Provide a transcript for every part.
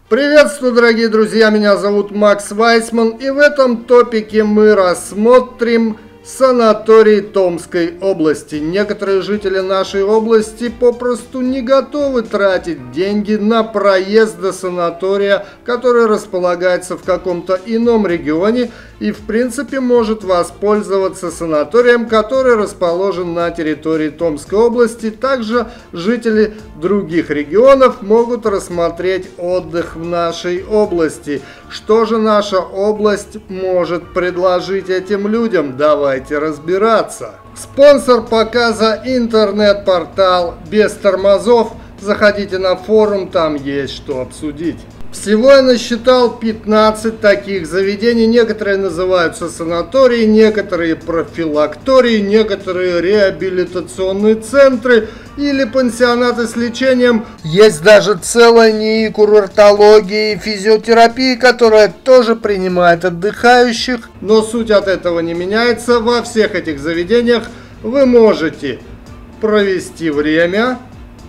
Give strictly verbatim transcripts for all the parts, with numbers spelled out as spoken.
Приветствую, дорогие друзья, меня зовут Макс Вайсман, и в этом топике мы рассмотрим санаторий Томской области. Некоторые жители нашей области попросту не готовы тратить деньги на проезд до санатория, который располагается в каком-то ином регионе и в принципе может воспользоваться санаторием, который расположен на территории Томской области. Также жители других регионов могут рассмотреть отдых в нашей области. Что же наша область может предложить этим людям? Давайте разбираться. Спонсор показа — интернет-портал Без Тормозов. Заходите на форум, там есть что обсудить. Всего я насчитал пятнадцать таких заведений. Некоторые называются санатории, некоторые профилактории, некоторые реабилитационные центры или пансионаты с лечением. Есть даже целая НИИ курортологии и физиотерапии, которая тоже принимает отдыхающих. Но суть от этого не меняется. Во всех этих заведениях вы можете провести время,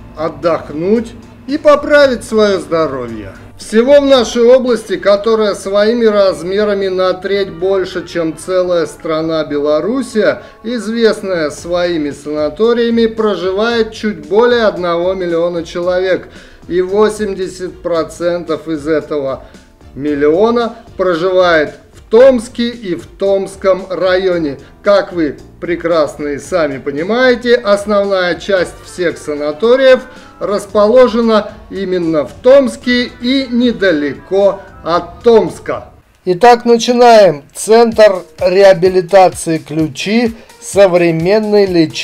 отдохнуть и поправить свое здоровье. Всего в нашей области, которая своими размерами на треть больше, чем целая страна Белоруссия, известная своими санаториями, проживает чуть более одного миллиона человек. И восемьдесят процентов из этого миллиона проживает в Томске и в Томском районе. Как вы прекрасно и сами понимаете, основная часть всех санаториев расположена именно в Томске и недалеко от Томска. Итак, начинаем. Центр реабилитации «Ключи» – современный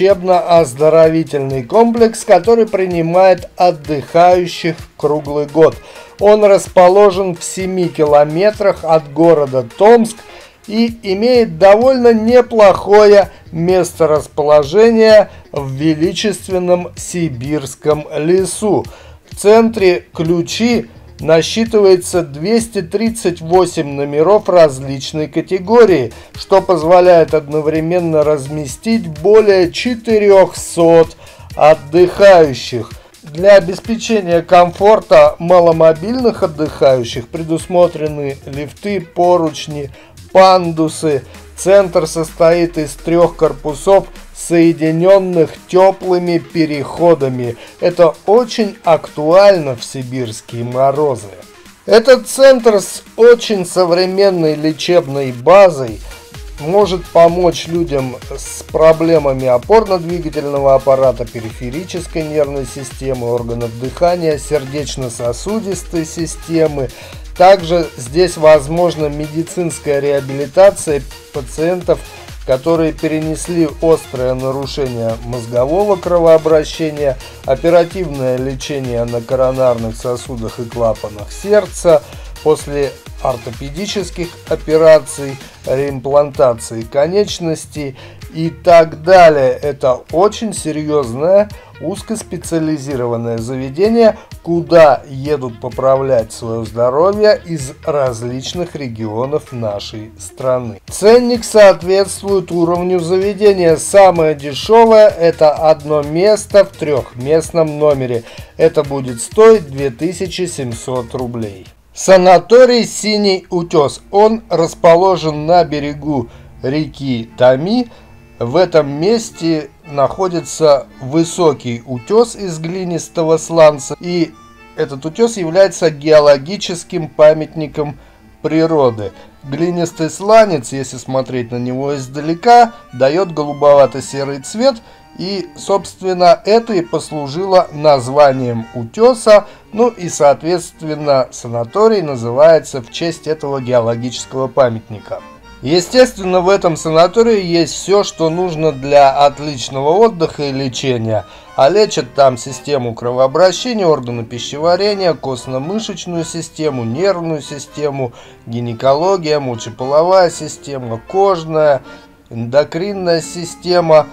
лечебно-оздоровительный комплекс, который принимает отдыхающих круглый год. Он расположен в семи километрах от города Томск и имеет довольно неплохое месторасположение в величественном сибирском лесу. В центре «Ключи» насчитывается двести тридцать восемь номеров различной категории, что позволяет одновременно разместить более четырехсот отдыхающих. Для обеспечения комфорта маломобильных отдыхающих предусмотрены лифты, поручни, пандусы. Центр состоит из трех корпусов, соединенных теплыми переходами. Это очень актуально в сибирские морозы. Этот центр с очень современной лечебной базой может помочь людям с проблемами опорно-двигательного аппарата, периферической нервной системы, органов дыхания, сердечно-сосудистой системы. Также здесь возможна медицинская реабилитация пациентов, которые перенесли острое нарушение мозгового кровообращения, оперативное лечение на коронарных сосудах и клапанах сердца, после ортопедических операций, реимплантации конечностей и так далее. Это очень серьезное узкоспециализированное заведение, куда едут поправлять свое здоровье из различных регионов нашей страны. Ценник соответствует уровню заведения. Самое дешевое — это одно место в трехместном номере. Это будет стоить две тысячи семьсот рублей. Санаторий «Синий утес». Он расположен на берегу реки Томи. В этом месте находится высокий утес из глинистого сланца, и этот утес является геологическим памятником природы. Глинистый сланец, если смотреть на него издалека, дает голубовато-серый цвет, и, собственно, это и послужило названием утеса. Ну и, соответственно, санаторий называется в честь этого геологического памятника. Естественно, в этом санатории есть все, что нужно для отличного отдыха и лечения. А лечат там систему кровообращения, органы пищеварения, костно-мышечную систему, нервную систему, гинекология, мочеполовая система, кожная, эндокринная система.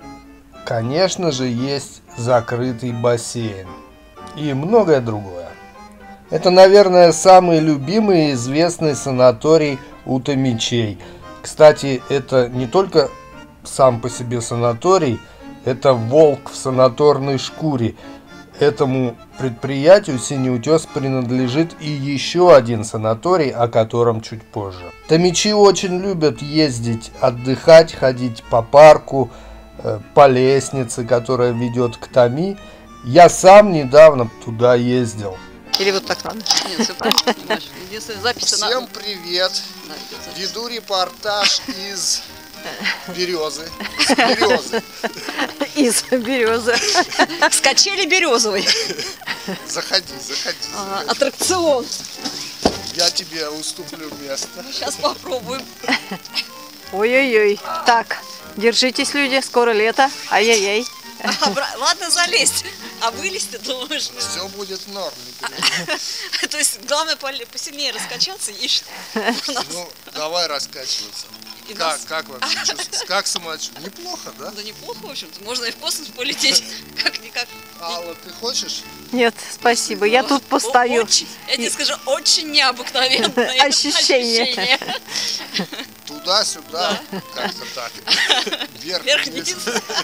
Конечно же, есть закрытый бассейн и многое другое. Это, наверное, самый любимый и известный санаторий у томичей. Кстати, это не только сам по себе санаторий, это волк в санаторной шкуре. этому предприятию «Синий утес» принадлежит и еще один санаторий, о котором чуть позже. Томичи очень любят ездить, отдыхать, ходить по парку, по лестнице, которая ведет к Томи. Я сам недавно туда ездил. Или вот так надо? Нет, все правильно, понимаешь. Единственная запись. Всем привет! Веду репортаж из Березы. Из Березы. Из Березы. С качели Березовой. Заходи, заходи. А, аттракцион. Я тебе уступлю место. Сейчас попробуем. Ой-ой-ой. Так, держитесь, люди, скоро лето. Ай-яй-яй. А, ладно, залезть. А вылезть, ты думаешь? Все будет в норме. А, то есть главное посильнее раскачаться и что? Ну, давай раскачиваться. И как, нас... как вообще чувствуешь? Как самочувствие? Неплохо, да? Да неплохо, в общем-то. Можно и в космос полететь. Как-никак. Алла, ты хочешь? Нет, спасибо. Я тут постою. Очень, я тебе скажу, очень необыкновенное ощущение. Туда-сюда, как-то так. Вверх-вниз.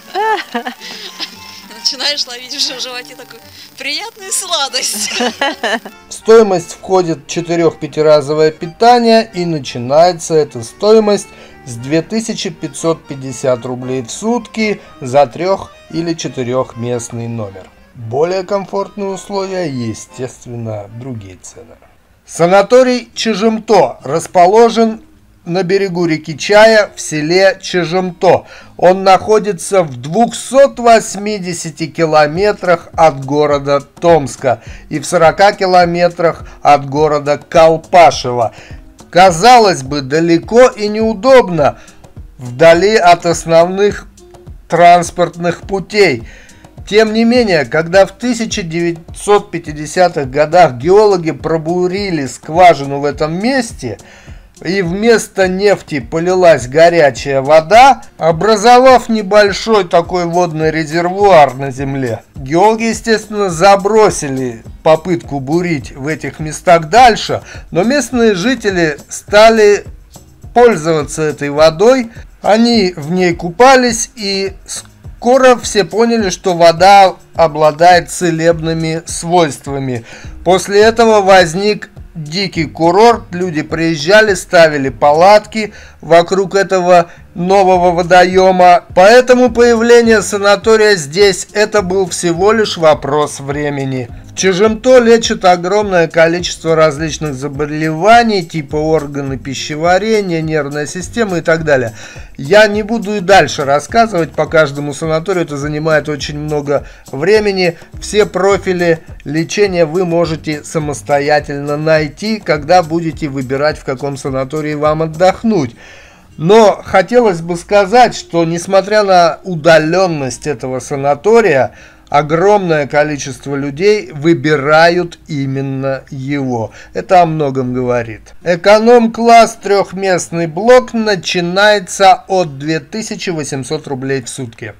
Начинаешь ловить в животе такую приятную сладость. В стоимость входит четырех-пятиразовое питание, и начинается эта стоимость с две тысячи пятьсот пятьдесят рублей в сутки за трех- или четырехместный номер. Более комфортные условия, естественно, другие цены. Санаторий Чежемто расположен на берегу реки Чая в селе Чежемто. Он находится в двухстах восьмидесяти километрах от города Томска и в сорока километрах от города Колпашево. Казалось бы, далеко и неудобно, вдали от основных транспортных путей. Тем не менее, когда в тысяча девятьсот пятидесятых годах геологи пробурили скважину в этом месте, и вместо нефти полилась горячая вода, образовав небольшой такой водный резервуар на земле. Геологи, естественно, забросили попытку бурить в этих местах дальше, но местные жители стали пользоваться этой водой. Они в ней купались, и скоро все поняли, что вода обладает целебными свойствами. После этого возник дикий курорт, люди приезжали, ставили палатки вокруг этого нового водоема. Поэтому появление санатория здесь — это был всего лишь вопрос времени. В Чежемто лечат огромное количество различных заболеваний, типа органы пищеварения, нервная система и так далее. Я не буду и дальше рассказывать по каждому санаторию, это занимает очень много времени. Все профили лечения вы можете самостоятельно найти, когда будете выбирать, в каком санатории вам отдохнуть. Но хотелось бы сказать, что несмотря на удаленность этого санатория, огромное количество людей выбирают именно его. Это о многом говорит. Эконом-класс трехместный блок начинается от двух тысяч восьмисот рублей в сутки.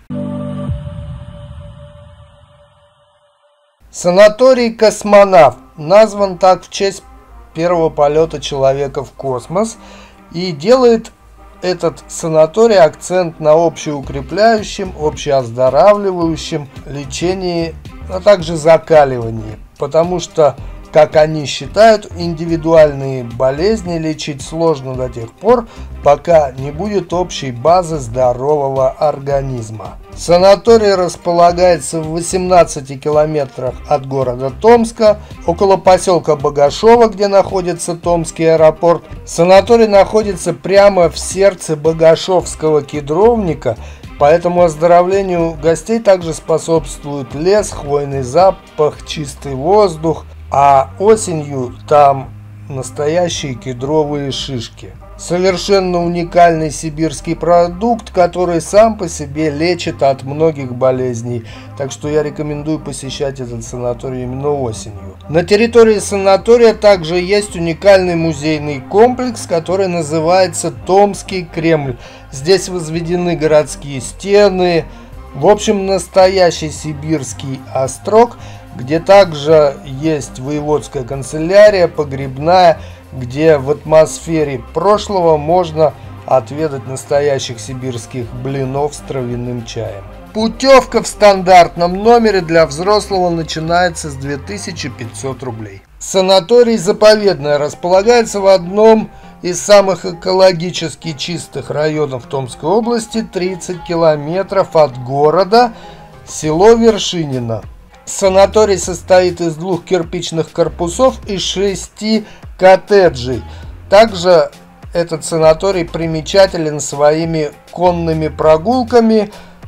Санаторий «Космонавт» назван так в честь первого полета человека в космос и делает этот санаторий акцент на общеукрепляющем, общеоздоравливающем лечении, а также закаливании, потому что, как они считают, индивидуальные болезни лечить сложно до тех пор, пока не будет общей базы здорового организма. Санаторий располагается в восемнадцати километрах от города Томска, около поселка Богашово, где находится Томский аэропорт. Санаторий находится прямо в сердце Богашовского кедровника, поэтому оздоровлению гостей также способствует лес, хвойный запах, чистый воздух, а осенью там настоящие кедровые шишки. Совершенно уникальный сибирский продукт, который сам по себе лечит от многих болезней. Так что я рекомендую посещать этот санаторий именно осенью. На территории санатория также есть уникальный музейный комплекс, который называется Томский Кремль. Здесь возведены городские стены. В общем, настоящий сибирский острог, где также есть воеводская канцелярия, погребная, где в атмосфере прошлого можно отведать настоящих сибирских блинов с травяным чаем. Путевка в стандартном номере для взрослого начинается с две тысячи пятьсот рублей. Санаторий «Заповедное» располагается в одном из самых экологически чистых районов Томской области, тридцать километров от города, село Вершинино. Санаторий состоит из двух кирпичных корпусов и шести коттеджей. Также этот санаторий примечателен своими конными прогулками,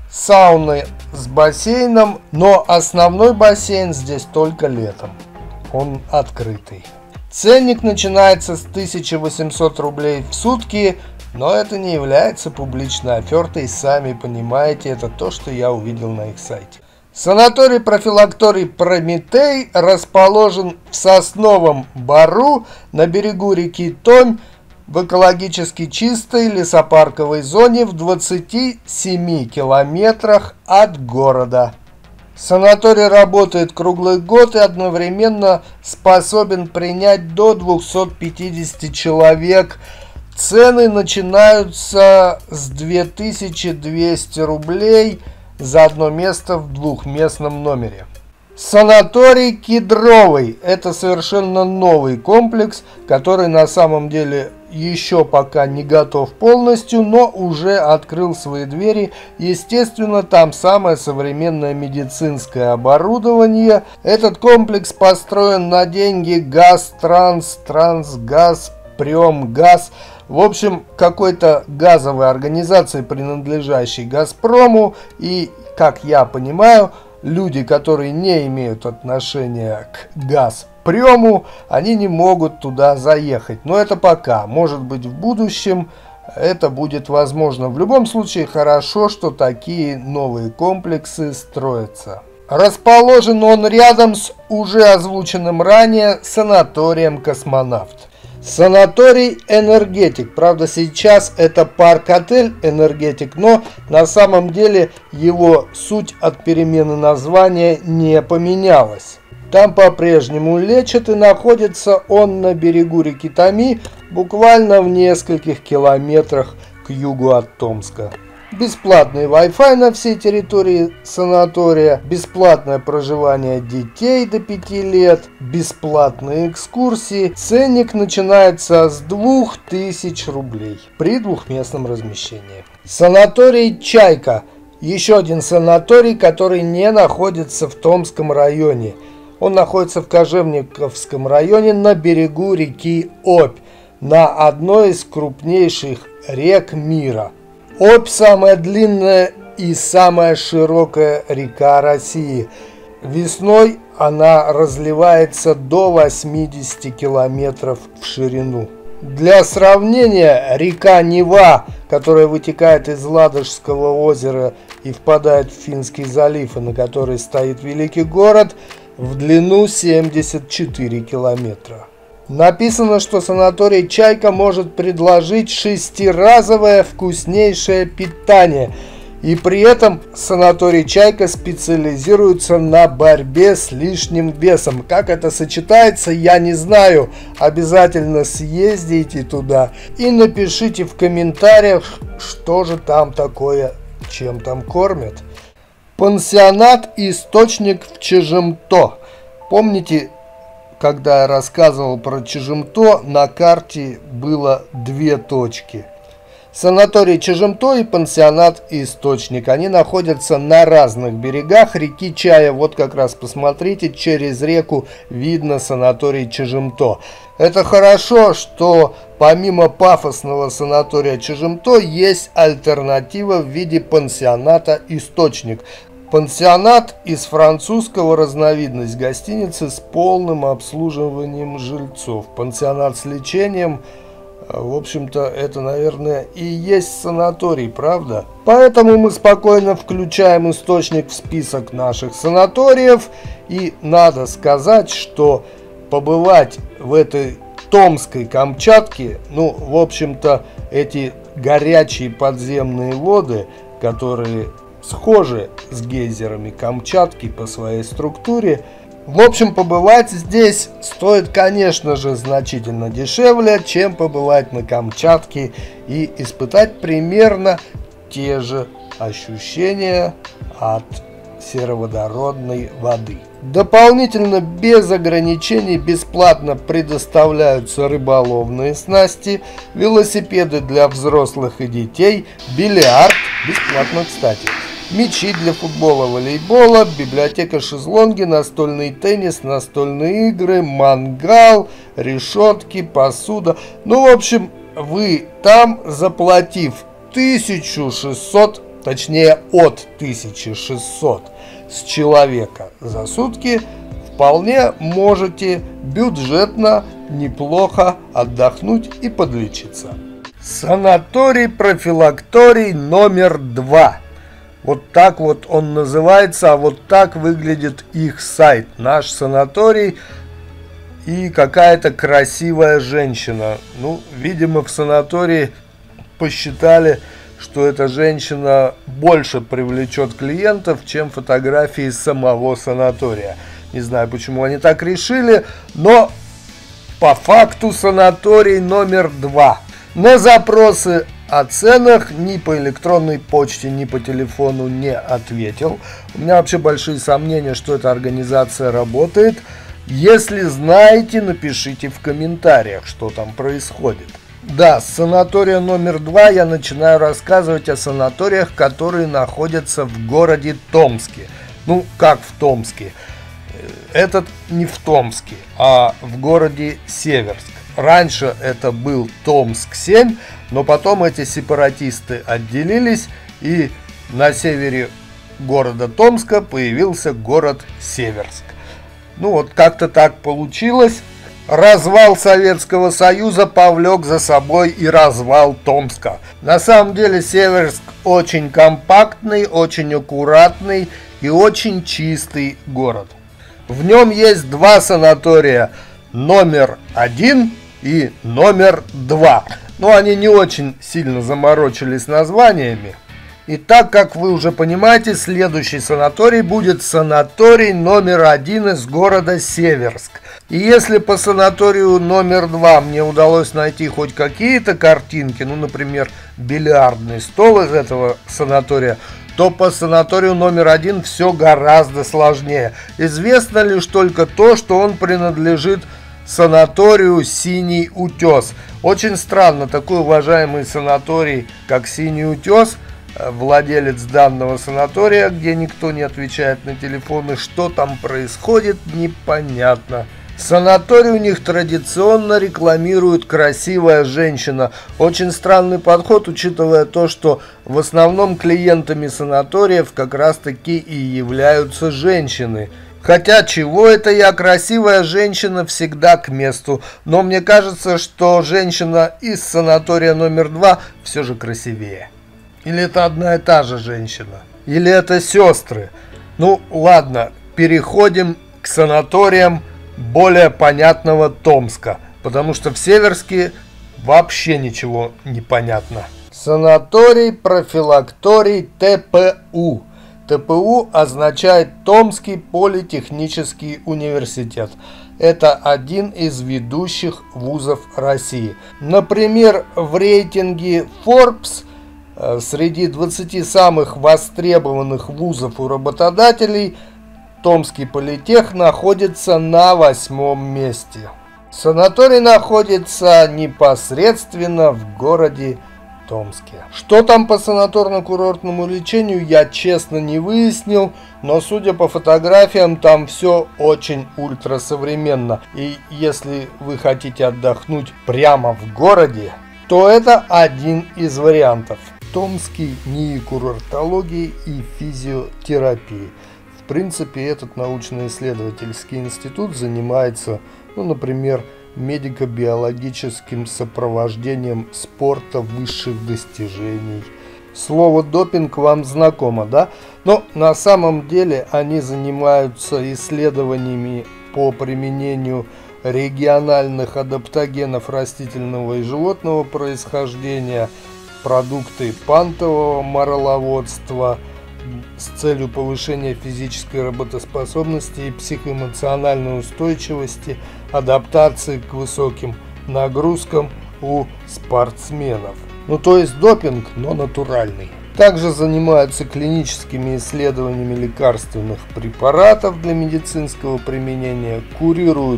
сауной с бассейном, но основной бассейн здесь только летом. Он открытый. Ценник начинается с тысячи восьмисот рублей в сутки, но это не является публичной офертой, сами понимаете, это то, что я увидел на их сайте. Санаторий-профилакторий «Прометей» расположен в Сосновом Бору на берегу реки Томь в экологически чистой лесопарковой зоне в двадцати семи километрах от города. Санаторий работает круглый год и одновременно способен принять до двухсот пятидесяти человек. Цены начинаются с двух тысяч двухсот рублей за одно место в двухместном номере. Санаторий «Кедровый» – это совершенно новый комплекс, который на самом деле еще пока не готов полностью, но уже открыл свои двери. Естественно, там самое современное медицинское оборудование. Этот комплекс построен на деньги «Газтранс», «Трансгаз», «Премгаз». В общем, какой-то газовой организации, принадлежащей «Газпрому». И, как я понимаю, люди, которые не имеют отношения к «Газпрему», они не могут туда заехать. Но это пока. Может быть, в будущем это будет возможно. В любом случае, хорошо, что такие новые комплексы строятся. Расположен он рядом с уже озвученным ранее санаторием «Космонавт». Санаторий «Энергетик». Правда, сейчас это парк-отель «Энергетик», но на самом деле его суть от перемены названия не поменялась. Там по-прежнему лечат, и находится он на берегу реки Томи, буквально в нескольких километрах к югу от Томска. Бесплатный Wi-Fi на всей территории санатория, бесплатное проживание детей до пяти лет, бесплатные экскурсии. Ценник начинается с двух тысяч рублей при двухместном размещении. Санаторий «Чайка». Еще один санаторий, который не находится в Томском районе. Он находится в Кожевниковском районе на берегу реки Обь, на одной из крупнейших рек мира. Обь – самая длинная и самая широкая река России. Весной она разливается до восьмидесяти километров в ширину. Для сравнения, река Нева, которая вытекает из Ладожского озера и впадает в Финский залив, и на которой стоит великий город, в длину семьдесят четыре километра. Написано, что санаторий «Чайка» может предложить шестиразовое вкуснейшее питание. И при этом санаторий «Чайка» специализируется на борьбе с лишним весом. Как это сочетается, я не знаю. Обязательно съездите туда и напишите в комментариях, что же там такое, чем там кормят. Пансионат «Источник» в Чежемто. Помните, когда я рассказывал про Чежемто, на карте было две точки. Санаторий Чежемто и пансионат «Источник». Они находятся на разных берегах реки Чая. Вот как раз посмотрите, через реку видно санаторий Чежемто. Это хорошо, что помимо пафосного санатория Чежемто есть альтернатива в виде пансионата «Источник». Пансионат из французского разновидность гостиницы с полным обслуживанием жильцов. Пансионат с лечением, в общем-то, это, наверное, и есть санаторий, правда? Поэтому мы спокойно включаем «Источник» в список наших санаториев. И надо сказать, что побывать в этой Томской Камчатке, ну, в общем-то, эти горячие подземные воды, которые схожи с гейзерами Камчатки по своей структуре. В общем, побывать здесь стоит, конечно же, значительно дешевле, чем побывать на Камчатке и испытать примерно те же ощущения, от сероводородной воды. Дополнительно без ограничений бесплатно предоставляются рыболовные снасти, велосипеды для взрослых и детей, бильярд, бесплатно, кстати, мячи для футбола, волейбола, библиотека, шезлонги, настольный теннис, настольные игры, мангал, решетки, посуда. Ну, в общем, вы там, заплатив тысячу шестьсот, точнее от тысячи шестисот с человека за сутки, вполне можете бюджетно неплохо отдохнуть и подлечиться. Санаторий-профилакторий номер два. Вот так вот он называется, а вот так выглядит их сайт. Наш санаторий и какая-то красивая женщина. Ну, видимо, в санатории посчитали, что эта женщина больше привлечет клиентов, чем фотографии самого санатория. Не знаю, почему они так решили, но по факту санаторий номер два. На запросы о ценах ни по электронной почте, ни по телефону не ответил. У меня вообще большие сомнения, что эта организация работает. Если знаете, напишите в комментариях, что там происходит. Да, с санатория номер два я начинаю рассказывать о санаториях, которые находятся в городе Томске. Ну, как в Томске? Этот не в Томске, а в городе Северск. Раньше это был Томск семь, но потом эти сепаратисты отделились, и на севере города Томска появился город Северск. Ну вот как-то так получилось. Развал Советского Союза повлек за собой и развал Томска. На самом деле Северск очень компактный, очень аккуратный и очень чистый город. В нем есть два санатория, номер один и номер два. Но они не очень сильно заморочились названиями. И так как вы уже понимаете, следующий санаторий будет санаторий номер один из города Северск. И если по санаторию номер два мне удалось найти хоть какие-то картинки, ну, например, бильярдный стол из этого санатория, то по санаторию номер один все гораздо сложнее. Известно лишь только то, что он принадлежит санаторию «Синий утес». Очень странно, такой уважаемый санаторий, как «Синий утес», владелец данного санатория, где никто не отвечает на телефоны, что там происходит, непонятно. Санаторий у них традиционно рекламирует красивая женщина. Очень странный подход, учитывая то, что в основном клиентами санаториев как раз таки и являются женщины. Хотя, чего это я, красивая женщина всегда к месту. Но мне кажется, что женщина из санатория номер два все же красивее. Или это одна и та же женщина? Или это сестры? Ну ладно, переходим к санаториям более понятного Томска, потому что в Северске вообще ничего не понятно. Санаторий, профилакторий, ТПУ. ТПУ означает Томский политехнический университет. Это один из ведущих вузов России. Например, в рейтинге Forbes среди двадцати самых востребованных вузов у работодателей Томский политех находится на восьмом месте. Санаторий находится непосредственно в городе Томске. Что там по санаторно-курортному лечению, я честно не выяснил, но судя по фотографиям, там все очень ультрасовременно. И если вы хотите отдохнуть прямо в городе, то это один из вариантов. Томский НИИ курортологии и физиотерапии. В принципе, этот научно-исследовательский институт занимается, ну, например, медико-биологическим сопровождением спорта высших достижений. Слово допинг вам знакомо, да? Но на самом деле они занимаются исследованиями по применению региональных адаптогенов растительного и животного происхождения, продукты пантового мороловодства с целью повышения физической работоспособности и психоэмоциональной устойчивости, адаптации к высоким нагрузкам у спортсменов. Ну, то есть допинг, но натуральный. Также занимаются клиническими исследованиями лекарственных препаратов для медицинского применения, курируют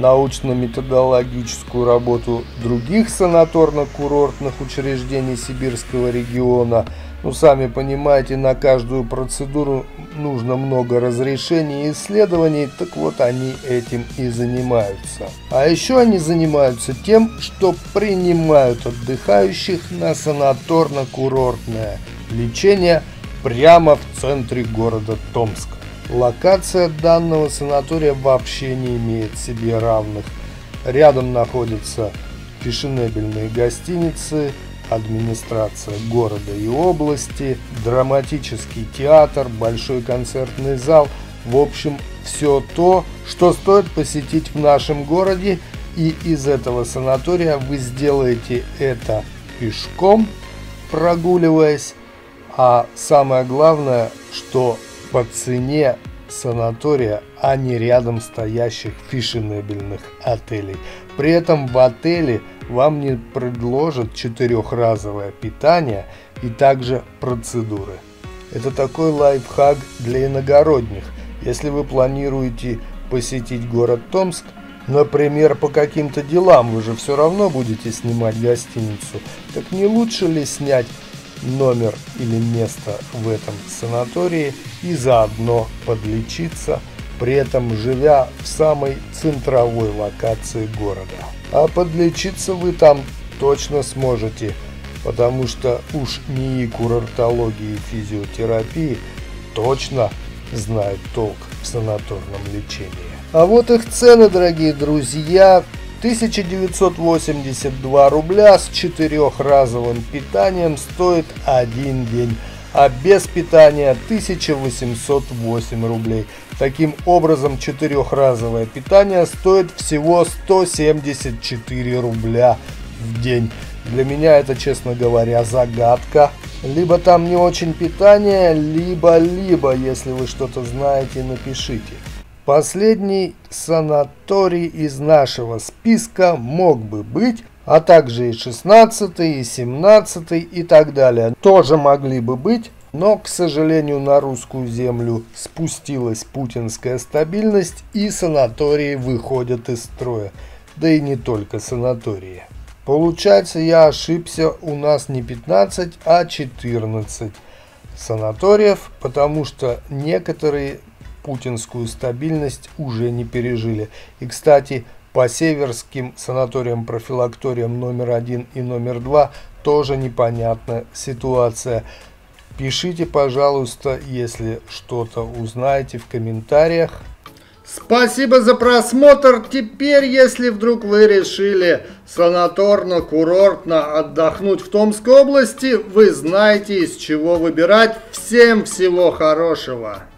научно-методологическую работу других санаторно-курортных учреждений Сибирского региона. Ну, сами понимаете, на каждую процедуру нужно много разрешений и исследований, так вот они этим и занимаются. А еще они занимаются тем, что принимают отдыхающих на санаторно-курортное лечение прямо в центре города Томска. Локация данного санатория вообще не имеет себе равных. Рядом находятся фешенебельные гостиницы, администрация города и области, драматический театр, большой концертный зал. В общем, все то, что стоит посетить в нашем городе, и из этого санатория вы сделаете это пешком, прогуливаясь. А самое главное, что по цене санатория, а не рядом стоящих фешенебельных отелей. При этом в отеле вам не предложат четырехразовое питание и также процедуры. Это такой лайфхак для иногородних. Если вы планируете посетить город Томск, например, по каким-то делам, вы же все равно будете снимать гостиницу, так не лучше ли снять номер или место в этом санатории и заодно подлечиться, при этом живя в самой центровой локации города? А подлечиться вы там точно сможете, потому что уж НИИ курортологии и физиотерапии точно знают толк в санаторном лечении. А вот их цены, дорогие друзья: тысяча девятьсот восемьдесят два рубля с четырехразовым питанием стоит один день, а без питания тысяча восемьсот восемь рублей. Таким образом, четырехразовое питание стоит всего сто семьдесят четыре рубля в день. Для меня это, честно говоря, загадка. Либо там не очень питание, либо-либо, если вы что-то знаете, напишите. Последний санаторий из нашего списка мог бы быть, а также и шестнадцатый, и семнадцатый и так далее. Тоже могли бы быть, но, к сожалению, на русскую землю спустилась путинская стабильность, и санатории выходят из строя. Да и не только санатории. Получается, я ошибся, у нас не пятнадцать, а четырнадцать санаториев, потому что некоторые путинскую стабильность уже не пережили. И, кстати, по северским санаториям-профилакториям номер один и номер два тоже непонятна ситуация. Пишите, пожалуйста, если что-то узнаете в комментариях. Спасибо за просмотр. Теперь, если вдруг вы решили санаторно-курортно отдохнуть в Томской области, вы знаете, из чего выбирать. Всем всего хорошего!